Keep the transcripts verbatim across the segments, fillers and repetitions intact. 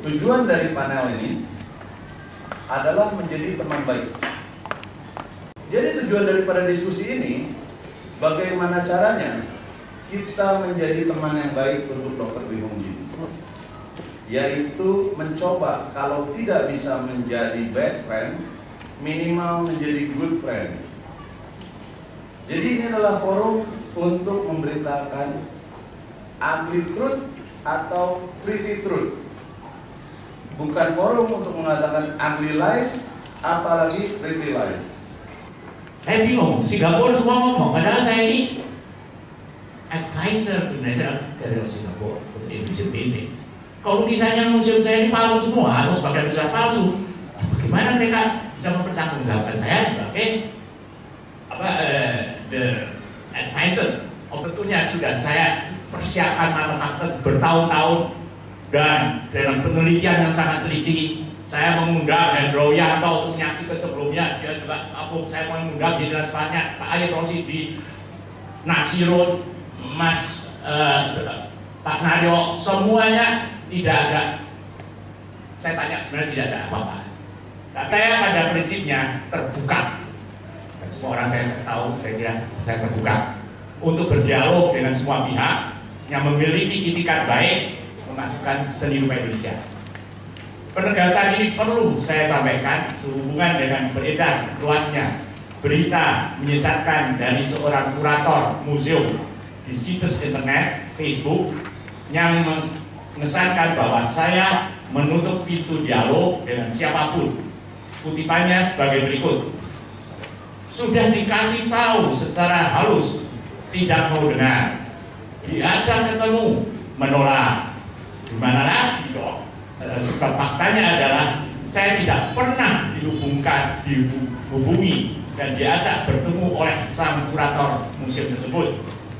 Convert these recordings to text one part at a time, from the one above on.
Tujuan dari panel ini adalah menjadi teman baik. Jadi tujuan daripada diskusi ini, bagaimana caranya kita menjadi teman yang baik untuk dokter Bingung Jin, yaitu mencoba kalau tidak bisa menjadi best friend, minimal menjadi good friend. Jadi ini adalah forum untuk memberitakan ugly truth atau pretty truth, bukan forum untuk mengatakan ugly lies, apalagi pretty lies. Saya bingung, Singapura semua ngomong, padahal saya ini advisor Indonesia dari Singapura untuk Indonesian Vintage. Kalau misalnya museum saya ini palsu semua atau sebagian besar palsu, bagaimana mereka bisa mempertanggungjawabkan saya sebagai apa eh, the advisor? Oh tentunya sudah saya persiapkan matang-matang bertahun-tahun, dan dalam penelitian yang sangat teliti saya mengundang Hendro Yanto untuk menyaksikan sebelumnya. Dia juga aku saya mengundang jenderal sepanjang Pak Ali Rosi di Nasirun, Mas uh, Pak Naryo, semuanya tidak ada. Saya tanya benar tidak ada apa-apa. Nah, saya pada prinsipnya terbuka. Dan semua orang saya tahu, saya kira saya terbuka untuk berdialog dengan semua pihak yang memiliki itikat baik memajukan seni rupa Indonesia. Penegasan ini perlu saya sampaikan sehubungan dengan beredar luasnya berita menyesatkan dari seorang kurator museum di situs internet Facebook yang mengesankan bahwa saya menutup pintu dialog dengan siapapun. Kutipannya sebagai berikut: sudah dikasih tahu secara halus, tidak mau dengar, diajak ketemu, menolak. Gimana lagi dong? Sebab faktanya adalah saya tidak pernah dihubungkan, dihubungi dan diajak bertemu oleh sang kurator museum tersebut.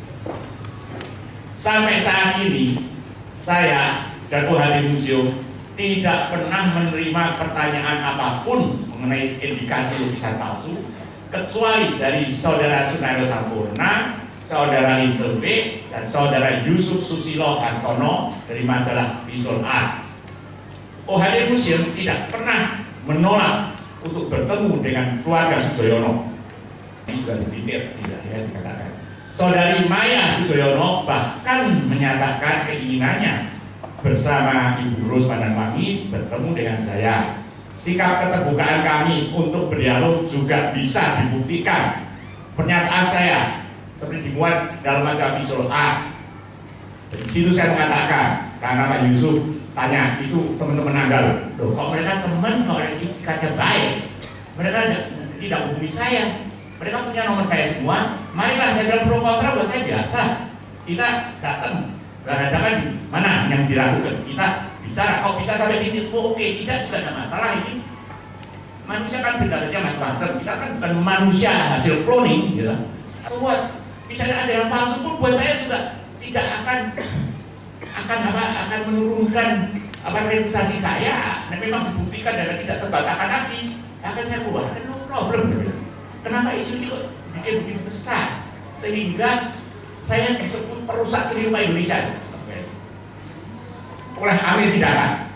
Sampai saat ini saya dan O H D Museum tidak pernah menerima pertanyaan apapun mengenai indikasi lukisan palsu, kecuali dari saudara Sunaryo Sampurna, saudara Linzel B, dan saudara Yusuf Susilo Hartono dari majalah Visual Art. O H D Museum tidak pernah menolak untuk bertemu dengan keluarga Sujoyono. Ini sudah dipikir, tidak ya, dikatakan. Saudari Maya Sujoyono bahkan menyatakan keinginannya bersama Ibu Ros Pandanwangi bertemu dengan saya. Sikap keterbukaan kami untuk berdialog juga bisa dibuktikan. Pernyataan saya seperti dimuat dalam majalah Visual Art. Di situ saya mengatakan, karena Pak Yusuf tanya, itu teman-teman Anda loh, kok mereka teman, kok itikadnya baik, mereka tidak hubungi saya, mereka punya nomor saya semua, marilah saya bilang pro kontra buat saya biasa. Kita datang berhadapan di mana yang dilakukan, kita bicara, kok bisa sampai titik, oh, oke, tidak sudah ada masalah ini. Manusia kan beda saja Mas Banser, kita kan bukan manusia hasil cloning, gitu. Atau buat misalnya ada yang palsu pun buat saya juga tidak akan akan apa akan menurunkan apa reputasi saya. Nah, memang dibuktikan dan tidak terbantahkan lagi, akan saya keluarkan, no problem. Kenapa isu ini kok bikin begitu besar sehingga saya disebut perusak seni rupa Indonesia oleh Amir Sidaran?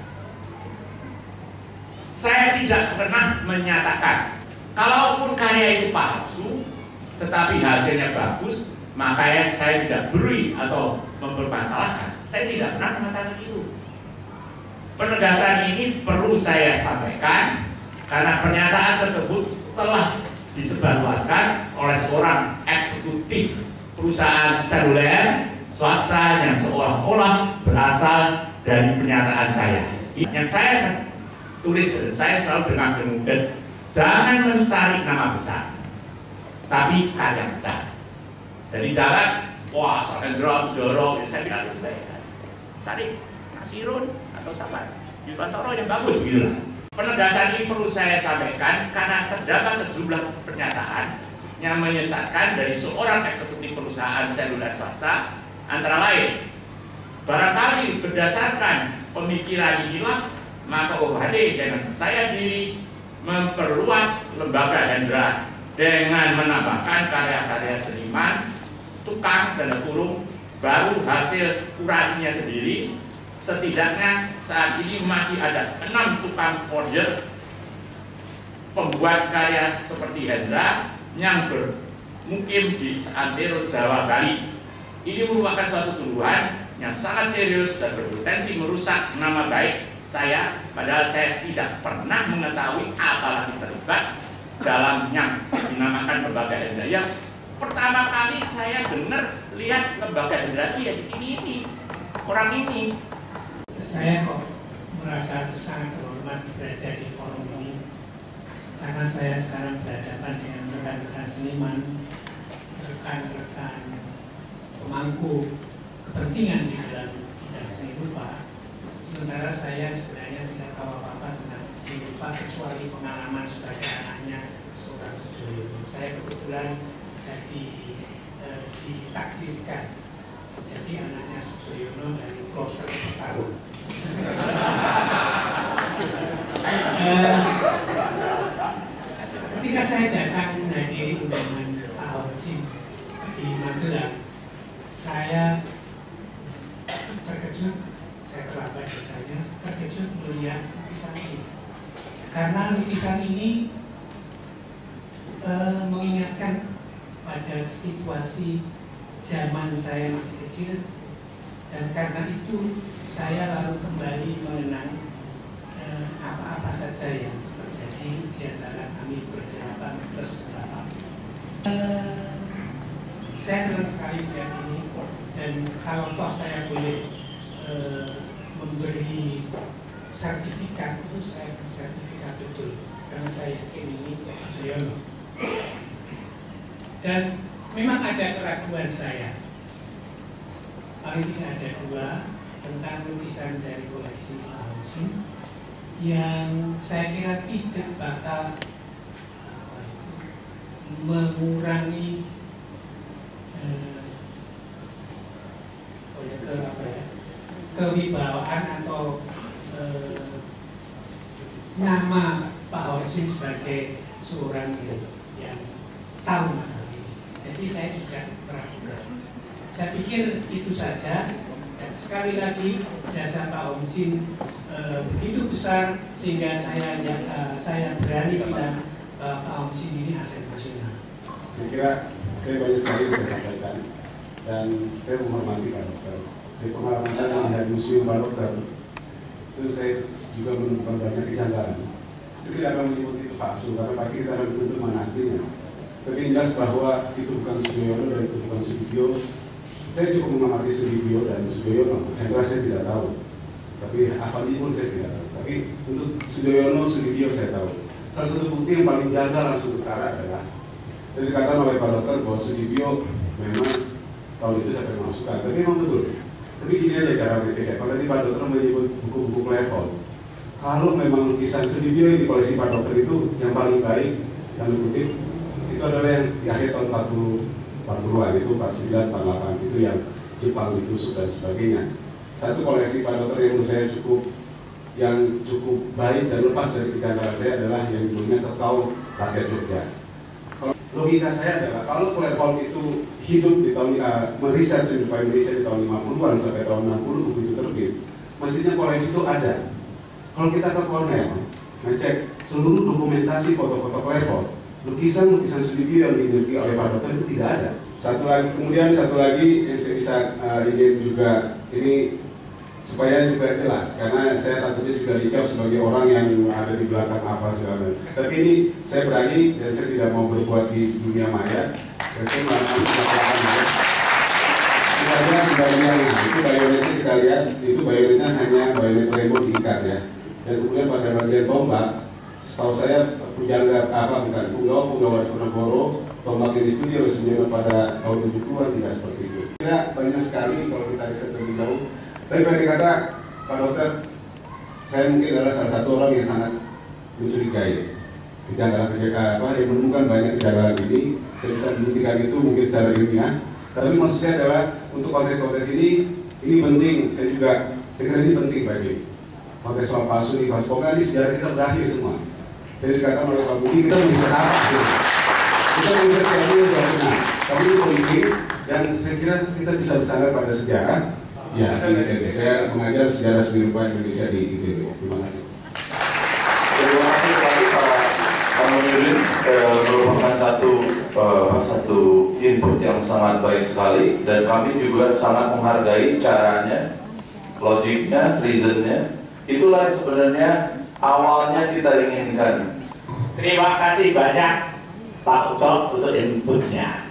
Saya tidak pernah menyatakan kalaupun karya itu palsu tetapi hasilnya bagus, makanya saya tidak beri atau mempermasalahkan. Saya tidak pernah mengatakan itu. Penegasan ini perlu saya sampaikan karena pernyataan tersebut telah disebarluaskan oleh seorang eksekutif perusahaan seluler swasta yang seolah-olah berasal dari pernyataan saya. Yang saya tulis, saya selalu dengan kemudian, jangan mencari nama besar, tapi karya besar. Jadi jangan, wah, Hendro Sudoro, saya bilang lebih baik. Tadi Nasirun atau siapa? Yuswantoro yang bagus gitu lah. Penegasan ini perlu saya sampaikan karena terdapat sejumlah pernyataan yang menyesatkan dari seorang eksekutif perusahaan seluler swasta, antara lain, barangkali berdasarkan pemikiran inilah maka O H D dengan saya diri memperluas lembaga Hendra dengan menambahkan karya-karya seniman tukang tanda kurung baru hasil kurasinya sendiri setidaknya saat ini masih ada enam tukang forger pembuat karya seperti Hendra yang bermukim di seantero Jawa Bali. Ini merupakan suatu tuduhan yang sangat serius dan berpotensi merusak nama baik saya, padahal saya tidak pernah mengetahui apalagi terlibat dalam yang dinamakan lembaga Hendra. Yang pertama kali saya dengar lihat lembaga Hendra itu ya di sini ini, orang ini. Saya kok merasa sangat terhormat berada di forum ini karena saya sekarang berhadapan dengan rekan-rekan seniman, rekan-rekan pemangku kepentingan di dalam bidang seni rupa. Sementara saya sebenarnya tidak tahu apa-apa tentang seni rupa kecuali pengalaman sebagai anaknya seorang Suswoyono. Saya kebetulan jadi eh, ditakdirkan jadi anaknya Suswoyono dari kloter pertama. eh, ketika saya datang menghadiri undangan Pak Hotsim di Magelang, saya terkejut, saya terlambat bertanya, terkejut melihat lukisan ini. Karena lukisan ini e, mengingatkan pada situasi zaman saya masih kecil, dan karena itu saya lalu kembali mengenang apa-apa e, saja yang terjadi di antara kami berdelapan plus delapan. E, saya senang sekali melihat ini, dan kalau toh saya boleh e, memberi sertifikat itu, saya sertifikat betul karena saya yakin ini Suswoyono. Dan memang ada keraguan saya, paling tidak ada dua, tentang lukisan dari koleksi Pak Hotsim yang saya kira tidak bakal apa itu, mengurangi eh, ke apa ya, kewibawaan atau eh, nama Pak Hotsim sebagai seorang yang, yang tahu masalah ini. Jadi saya juga meragukan. Saya pikir itu saja. Dan sekali lagi jasa Pak Hotsim eh, begitu besar sehingga saya ya, uh, saya berani bilang uh, Pak Hotsim ini aset nasional. Saya kira saya banyak sekali bisa sampaikan dan saya menghormati Pak Dokter. Dari pengalaman saya melihat museum Pak Dokter itu saya juga menemukan banyak kejanggalan. Itu tidak akan menyebut itu palsu karena pasti kita akan menuntut mana hasilnya. Tapi jelas bahwa itu bukan Suswoyono dan itu bukan Sudibyo. Saya cukup mengamati Sudibyo dan Suswoyono. Hendra saya tidak tahu, tapi Avandi pun saya tidak tahu. Tapi untuk Suswoyono, Sudibyo saya tahu. Salah satu bukti yang paling janggal langsung utara adalah dari dikatakan oleh Pak Dokter bahwa Sudibyo memang tahun itu sampai masukkan, tapi memang betul. Tapi gini aja cara bercerita. Kalau tadi Pak Dokter menyebut buku-buku level, kalau memang lukisan Sudibyo yang di koleksi Pak Dokter itu yang paling baik, yang dikutip itu adalah yang di akhir tahun empat puluhan, itu empat puluh sembilan, empat puluh delapan, itu yang Jepang ditusuk dan sebagainya. Satu koleksi Pak Dokter yang menurut saya cukup yang cukup baik dan lepas dari kejanggalan saya adalah yang judulnya Tekau Rakyat Jogja. Kalau logika saya adalah kalau Klerkol itu hidup di tahun uh, meriset seni rupa Indonesia di tahun lima puluhan sampai tahun enam puluh begitu terbit, mestinya koleksi itu ada. Kalau kita ke Cornell ngecek seluruh dokumentasi foto-foto Klerkol, lukisan-lukisan Sudibyo yang dimiliki oleh Pak Dokter itu tidak ada. Satu lagi, kemudian satu lagi yang saya bisa uh, ingin juga ini supaya juga jelas, karena saya takutnya juga dicap sebagai orang yang ada di belakang apa segala. Tapi ini saya berani dan saya tidak mau berbuat di dunia maya. Dan saya melakukan sebenarnya bayonetnya itu bayonetnya kita lihat itu bayonetnya hanya bayonet remote diikat ya. Dan kemudian pada bagian tombak, setahu saya pujangga apa bukan Punggau Punggau Ponorogo tombak yang disetujui oleh Suswoyono pada tahun tujuh puluhan tidak seperti itu. Tidak banyak sekali kalau kita riset lebih jauh. Tapi pada kata Pak Dokter, saya mungkin adalah salah satu orang yang sangat mencurigai kejanggalan kejanggalan apa yang menemukan banyak kejanggalan ini. Saya bisa membuktikan itu mungkin secara ilmiah. Tapi maksud saya adalah untuk konteks-konteks ini ini penting. Saya juga saya kira ini penting Pak Jim. Konteks soal palsu ini, palsu pokoknya ini sejarah kita berakhir semua. Jadi dikatakan oleh Pak Budi kita bisa apa? Kita bisa jadi yang benar. Tapi ini penting dan saya kira kita bisa bersandar pada sejarah. Ya, di I T B. Saya mengajar sejarah seni rupa Indonesia di I T B. Terima kasih. Terima kasih sekali Pak Munirin, eh, merupakan satu eh, satu input yang sangat baik sekali, dan kami juga sangat menghargai caranya, logiknya, reasonnya. Itulah sebenarnya awalnya kita inginkan. Terima kasih banyak Pak Ucok untuk inputnya.